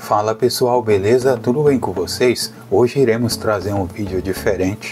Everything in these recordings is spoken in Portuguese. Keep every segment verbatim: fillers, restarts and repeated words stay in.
Fala pessoal, beleza? Tudo bem com vocês? Hoje iremos trazer um vídeo diferente.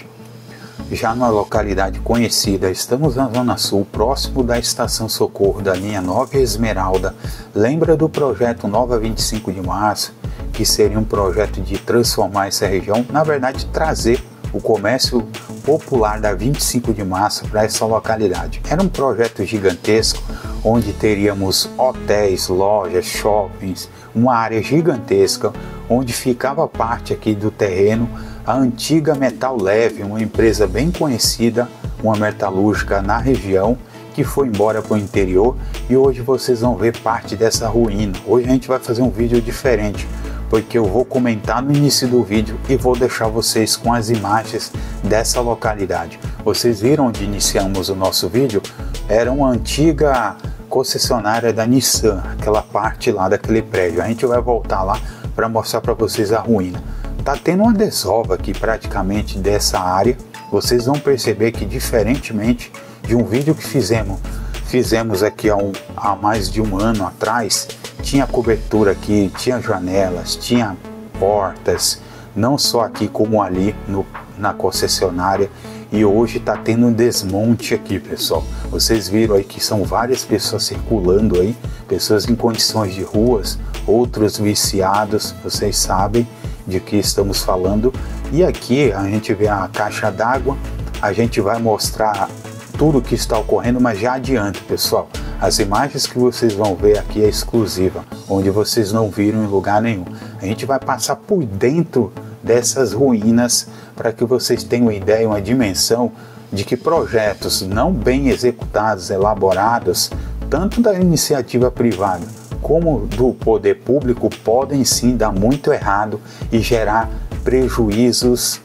Já numa localidade conhecida, estamos na Zona Sul, próximo da Estação Socorro da linha Nova Esmeralda. Lembra do projeto Nova vinte e cinco de março, que seria um projeto de transformar essa região, na verdade trazer o comércio popular da vinte e cinco de março para essa localidade. Era um projeto gigantesco, onde teríamos hotéis, lojas, shoppings, uma área gigantesca, onde ficava parte aqui do terreno a antiga Metal Leve, uma empresa bem conhecida, uma metalúrgica na região, que foi embora para o interior, e hoje vocês vão ver parte dessa ruína. Hoje a gente vai fazer um vídeo diferente, porque eu vou comentar no início do vídeo e vou deixar vocês com as imagens dessa localidade. Vocês viram onde iniciamos o nosso vídeo? Era uma antiga concessionária da Nissan, aquela parte lá daquele prédio. A gente vai voltar lá para mostrar para vocês a ruína. Tá tendo uma desova aqui praticamente dessa área. Vocês vão perceber que, diferentemente de um vídeo que fizemos fizemos aqui há, um, há mais de um ano atrás, tinha cobertura aqui, tinha janelas, tinha portas, não só aqui como ali no, na concessionária. E hoje está tendo um desmonte aqui, pessoal. Vocês viram aí que são várias pessoas circulando aí, pessoas em condições de ruas, outros viciados, vocês sabem de que estamos falando. E aqui a gente vê a caixa d'água, a gente vai mostrar tudo o que está ocorrendo, mas já adianto, pessoal, as imagens que vocês vão ver aqui é exclusiva, onde vocês não viram em lugar nenhum. A gente vai passar por dentro dessas ruínas para que vocês tenham uma ideia, uma dimensão de que projetos não bem executados, elaborados, tanto da iniciativa privada como do poder público, podem sim dar muito errado e gerar prejuízos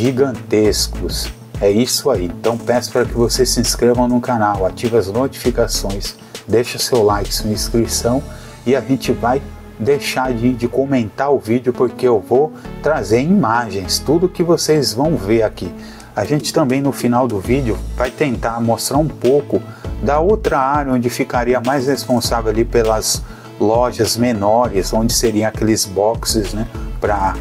gigantescos. É isso aí. Então peço para que vocês se inscrevam no canal, ativem as notificações, deixa seu like, sua inscrição, e a gente vai deixar de, de comentar o vídeo, porque eu vou trazer imagens, tudo que vocês vão ver aqui. A gente também no final do vídeo vai tentar mostrar um pouco da outra área onde ficaria mais responsável ali pelas lojas menores, onde seriam aqueles boxes, né, para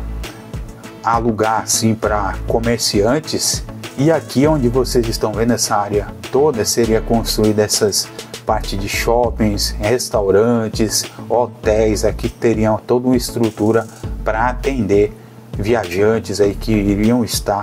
alugar assim para comerciantes. E aqui onde vocês estão vendo essa área toda seria construída essas parte de shoppings, restaurantes, hotéis. Aqui teriam toda uma estrutura para atender viajantes aí que iriam estar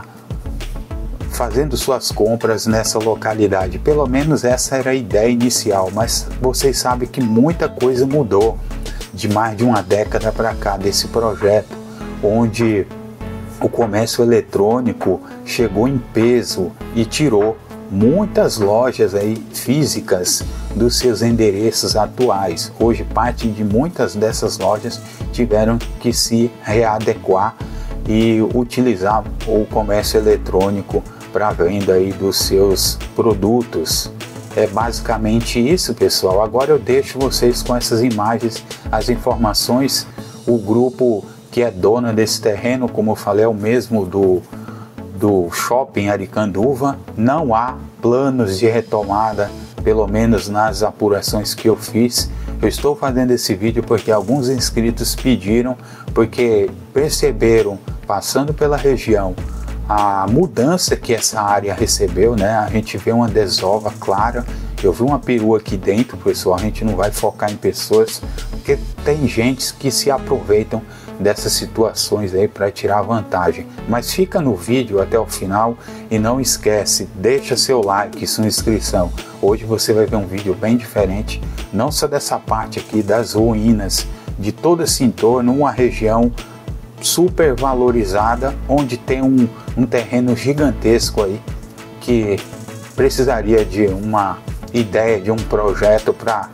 fazendo suas compras nessa localidade. Pelo menos essa era a ideia inicial, mas vocês sabem que muita coisa mudou de mais de uma década para cá desse projeto, onde o comércio eletrônico chegou em peso e tirou muitas lojas aí físicas dos seus endereços atuais. Hoje parte de muitas dessas lojas tiveram que se readequar e utilizar o comércio eletrônico para a venda aí dos seus produtos. É basicamente isso, pessoal. Agora eu deixo vocês com essas imagens, as informações. O grupo que é dona desse terreno, como eu falei, é o mesmo do do shopping Aricanduva. Não há planos de retomada, pelo menos nas apurações que eu fiz. Eu estou fazendo esse vídeo porque alguns inscritos pediram, porque perceberam, passando pela região, a mudança que essa área recebeu, né? A gente vê uma desova clara. Eu vi uma perua aqui dentro, pessoal. A gente não vai focar em pessoas, porque tem gente que se aproveitam dessas situações aí para tirar vantagem. Mas fica no vídeo até o final e não esquece, deixa seu like, sua inscrição. Hoje você vai ver um vídeo bem diferente, não só dessa parte aqui das ruínas, de todo esse entorno, uma região super valorizada, onde tem um, um terreno gigantesco aí que precisaria de uma ideia, de um projeto para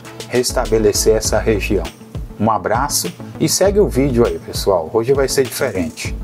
restabelecer essa região. Um abraço e segue o vídeo aí, pessoal. Hoje vai ser diferente.